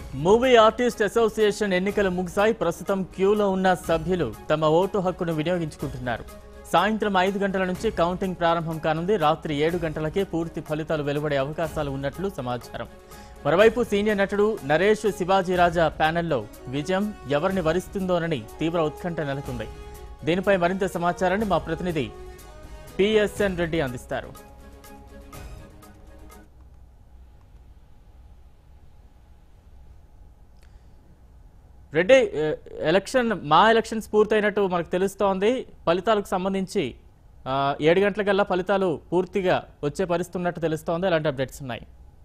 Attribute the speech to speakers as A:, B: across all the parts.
A: Movie artist association ఎన్నికలు ముగిశాయి. ప్రస్తుతం క్యూలో ఉన్న సభ్యులు తమ ఓటు హక్కును వినియోగించుకుంటున్నారు. సాయంత్రం 5 గంటల నుంచి కౌంటింగ్ ప్రారంభం కానుంది. రాత్రి 7 గంటలకే పూర్తి ఫలితాలు వెలువడే అవకాశాలు ఉన్నట్లు సమాచారం. మరోవైపు సీనియర్ నటుడు నరేష్ శివాజీరాజా ప్యానెల్లో విజయం ఎవరిని వరిస్తుందోనని తీవ్ర ఉత్కంఠ నెలకొంది. దీనిపై మరింత సమాచారాన్ని మా ప్రతినిధి పిఎస్ఎన్ రెడ్డి అందిస్తారు. రెడ్డి, ఎలక్షన్స్ పూర్తయినట్టు మనకు తెలుస్తోంది. ఫలితాలకు సంబంధించి 7 గంటలకల్లా ఫలితాలు పూర్తిగా వచ్చే పరిస్థితి ఉన్నట్టు తెలుస్తోంది. ఎలాంటి అప్డేట్స్ ఉన్నాయి?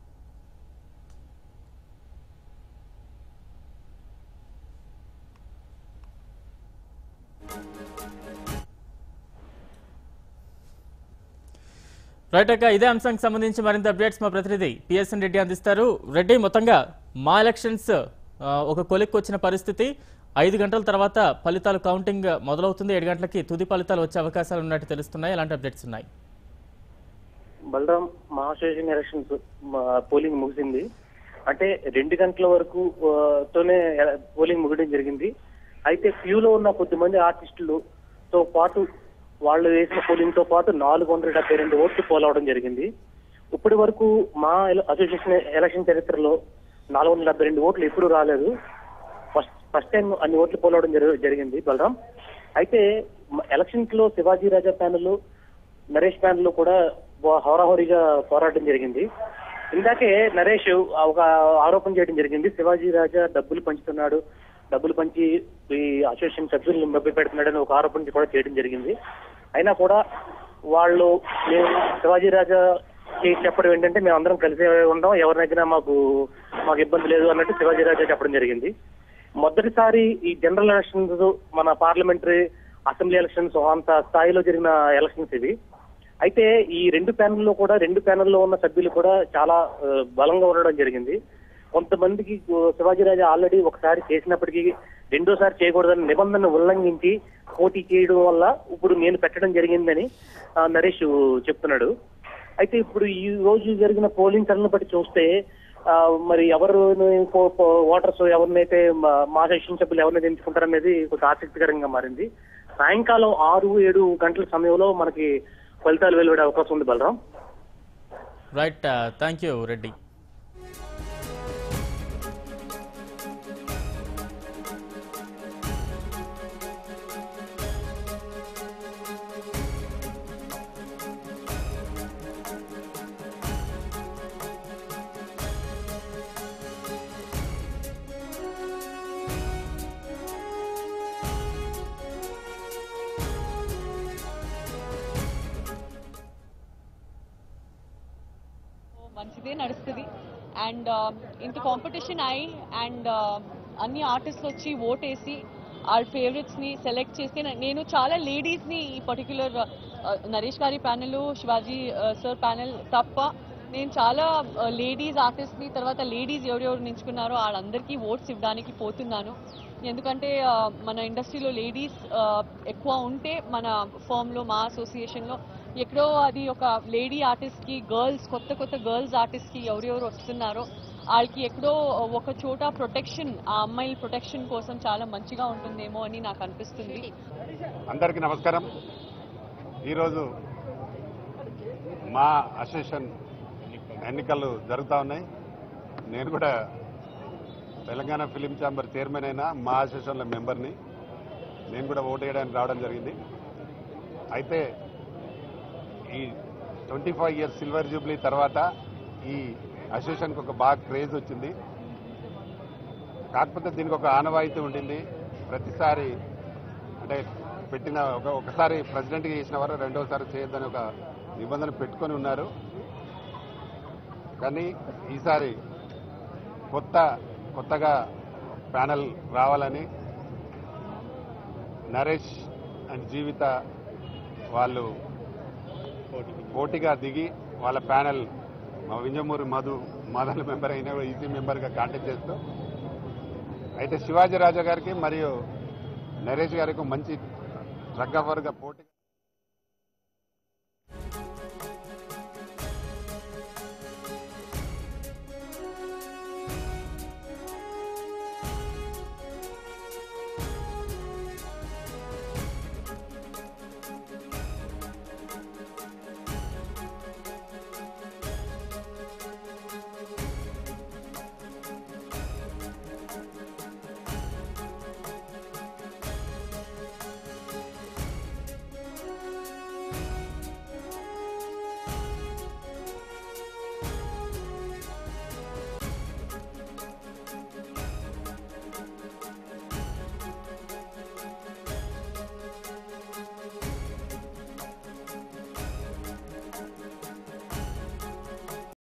A: రైట్ అక్క, ఇదే అంశానికి సంబంధించి మరింత అప్డేట్స్ మా ప్రతినిధి పిఎస్ఎన్ రెడ్డి అందిస్తారు. రెడ్డి, మొత్తంగా మా ఎలక్షన్స్ ఒక కొలిక్కి వచ్చిన పరిస్థితి. 5 గంటల తర్వాత ఫలితాలు కౌంటింగ్ మొదలవుతుంది. 7 గంటలకి తుది ఫలితాలు వచ్చే అవకాశాలు ఉన్నట్టు తెలుస్తున్నాయి. ఎలాంటి అప్డేట్స్ ఉన్నాయి?
B: బలరాం, మా అసోసియేషన్ ఎలక్షన్స్ పోలింగ్ ముగిసింది. అంటే 2 గంటల వరకు తోనే పోలింగ్ ముగడం జరిగింది. అయితే క్యూలో ఉన్న కొద్దిమంది ఆర్టిస్టులతో పాటు వాళ్ళు వేసిన పోలింగ్ తో పాటు 472 ఓట్లు పోలవడం జరిగింది. ఇప్పటి వరకు మా అసోసియేషన్ ఎలక్షన్ చరిత్రలో 472 ఓట్లు ఎప్పుడు రాలేదు. ఫస్ట్ టైం అన్ని ఓట్లు పోలవడం జరిగింది బలరాం. అయితే ఎలక్షన్స్ లో శివాజీరాజా ప్యానెల్, నరేష్ ప్యానెల్ కూడా హోరాహోరీగా పోరాటం జరిగింది. ఇందాకే నరేష్ ఒక ఆరోపణ చేయడం జరిగింది. శివాజీరాజా డబ్బులు పంచుతున్నాడు, డబ్బులు పంచి ఈ అసోసియేషన్ సభ్యులను మభ్య పెడుతున్నాడని ఒక ఆరోపణ కూడా చేయడం జరిగింది. అయినా కూడా వాళ్ళు మేము శివాజీరాజా చెప్పడం ఏంటంటే మేము అందరం కలిసి ఉంటాం, ఎవరి దగ్గర మాకు ఇబ్బంది లేదు అన్నట్టు శివాజీరాజా చెప్పడం జరిగింది. మొదటిసారి ఈ జనరల్ ఎలక్షన్స్, మన పార్లమెంటరీ, అసెంబ్లీ ఎలక్షన్స్ అంత స్థాయిలో జరిగిన ఎలక్షన్స్ ఇవి. అయితే ఈ 2 ప్యానెల్లో కూడా 2 ప్యానెల్లో ఉన్న సభ్యులు కూడా చాలా బలంగా ఉండడం జరిగింది. కొంతమందికి శివాజీరాజా ఆల్రెడీ ఒకసారి చేసినప్పటికీ రెండోసారి చేయకూడదని నిబంధనను ఉల్లంఘించి పోటీ చేయడం వల్ల ఇప్పుడు నేను పెట్టడం జరిగిందని నరేష్ చెప్తున్నాడు. అయితే ఇప్పుడు ఈ రోజు జరిగిన పోలింగ్ సరళిని బట్టి చూస్తే మరి ఎవరు ఓటర్స్ ఎవరినైతే మా అసోసియేషన్ సభ్యులు ఎవరినైతే ఎంచుకుంటారనేది కొంచెం ఆసక్తికరంగా మారింది. సాయంకాలం 6-7 గంటల సమయంలో మనకి ఫలితాలు వెలువడే అవకాశం ఉంది Balaram.
A: Right, thank you Reddy.
C: మంచిదే నడుస్తుంది. అండ్ ఇంత కాంపిటీషన్ అయి అండ్ అన్ని ఆర్టిస్టులు వచ్చి ఓట్ వేసి వాళ్ళ ఫేవరెట్స్ని సెలెక్ట్ చేస్తే నేను చాలా లేడీస్ని ఈ పర్టిక్యులర్ నరేష్ గారి ప్యానెల్, శివాజీ సార్ ప్యానెల్ తప్ప నేను చాలా లేడీస్ ఆర్టిస్ట్ని, తర్వాత లేడీస్ ఎవరెవరు నించుకున్నారో వాళ్ళందరికీ ఓట్స్ ఇవ్వడానికి పోతున్నాను. ఎందుకంటే మన ఇండస్ట్రీలో లేడీస్ ఎక్కువ ఉంటే మన ఫర్మ్లో, మా అసోసియేషన్లో ఎక్కడో అది ఒక లేడీ ఆర్టిస్ట్కి, కొత్త గర్ల్స్ ఆర్టిస్ట్కి ఎవరెవరు వస్తున్నారో వాళ్ళకి ఎక్కడో ఒక చోట ప్రొటెక్షన్, ఆ అమ్మాయిల ప్రొటెక్షన్ కోసం చాలా మంచిగా ఉంటుందేమో అని నాకు అనిపిస్తుంది.
D: అందరికీ నమస్కారం. ఈరోజు మా అసోసియేషన్ ఎన్నికలు జరుగుతూ ఉన్నాయి. నేను కూడా తెలంగాణ ఫిలిం ఛాంబర్ చైర్మన్ అయినా మా అసోసియేషన్లో మెంబర్ని. నేను కూడా ఓటు వేయడానికి రావడం జరిగింది. అయితే ఈ 25 ఇయర్స్ సిల్వర్ జూబ్లీ తర్వాత ఈ అసోసియేషన్కి ఒక బాగా క్రేజ్ వచ్చింది. కాకపోతే దీనికి ఒక ఆనవాయితీ ఉండింది. ప్రతిసారి అంటే ఒకసారి ప్రెసిడెంట్గా చేసిన వారు రెండోసారి చేయొద్దని ఒక నిబంధన పెట్టుకొని ఉన్నారు. కానీ ఈసారి కొత్తగా ప్యానెల్ రావాలని నరేష్ అండ్ జీవిత వాళ్ళు పోటీగా దిగి వాళ్ళ ప్యానెల్ మా వింజమూరి మదన్ మెంబర్ అయినా ఈసీ మెంబర్గా కాంటాక్ట్ చేస్తూ, అయితే శివాజీరాజా గారికి మరియు నరేష్ గారికి మంచి డ్రగ్ అఫర్గా పోటీ